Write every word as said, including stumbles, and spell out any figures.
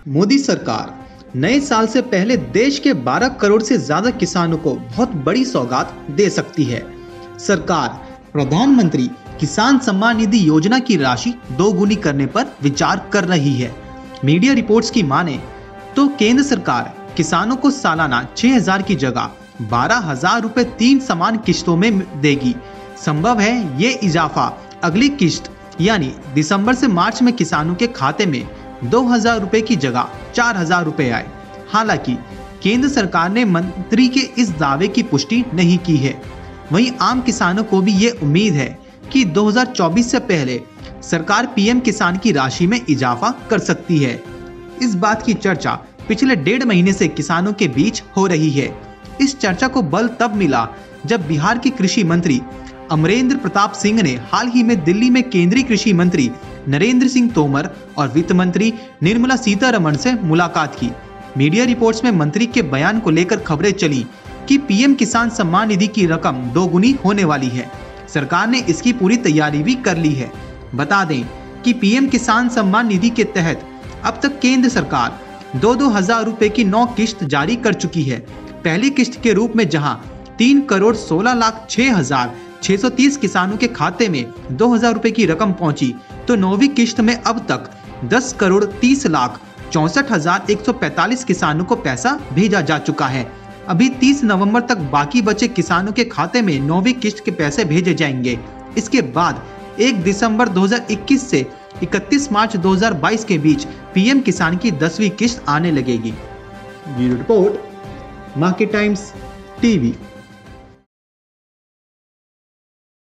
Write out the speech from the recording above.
मोदी सरकार नए साल से पहले देश के बारह करोड़ से ज्यादा किसानों को बहुत बड़ी सौगात दे सकती है। सरकार प्रधानमंत्री किसान सम्मान निधि योजना की राशि दोगुनी करने पर विचार कर रही है। मीडिया रिपोर्ट्स की माने तो केंद्र सरकार किसानों को सालाना छह हजार की जगह बारह हजार रुपए तीन समान किश्तों में देगी। संभव है ये इजाफा अगली किश्त यानी दिसंबर से मार्च में किसानों के खाते में दो हजार रुपए की जगह चार हजार रुपए आए। हालांकि केंद्र सरकार ने मंत्री के इस दावे की पुष्टि नहीं की है। वहीं आम किसानों को भी ये उम्मीद है कि दो हजार चौबीस से पहले सरकार पीएम किसान की राशि में इजाफा कर सकती है। इस बात की चर्चा पिछले डेढ़ महीने से किसानों के बीच हो रही है। इस चर्चा को बल तब मिला जब बिहार के कृषि मंत्री अमरेंद्र प्रताप सिंह ने हाल ही में दिल्ली में केंद्रीय कृषि मंत्री नरेंद्र सिंह तोमर और वित्त मंत्री निर्मला सीतारमण से मुलाकात की। मीडिया रिपोर्ट्स में मंत्री के बयान को लेकर खबरें चली कि पीएम किसान सम्मान निधि की रकम दोगुनी होने वाली है। सरकार ने इसकी पूरी तैयारी भी कर ली है। बता दें कि पीएम किसान सम्मान निधि के तहत अब तक केंद्र सरकार दो दो हजार रुपए की नौ किश्त जारी कर चुकी है। पहली किश्त के रूप में जहां तीन करोड़ सोलह लाख छह हजार छह सौ तीस किसानों के खाते में दो हजार रुपए की रकम पहुंची, तो नौवीं किश्त में अब तक दस करोड़ तीस लाख चौसठ हजार एक सौ पैंतालीस किसानों को पैसा भेजा जा चुका है। अभी तीस नवंबर तक बाकी बचे किसानों के खाते में नौवीं किश्त के पैसे भेजे जाएंगे। इसके बाद एक दिसंबर दो हजार इक्कीस से इकतीस मार्च दो हजार बाईस के बीच पीएम किसान की दसवीं किश्त आने लगेगी। Bureau report, market times TV.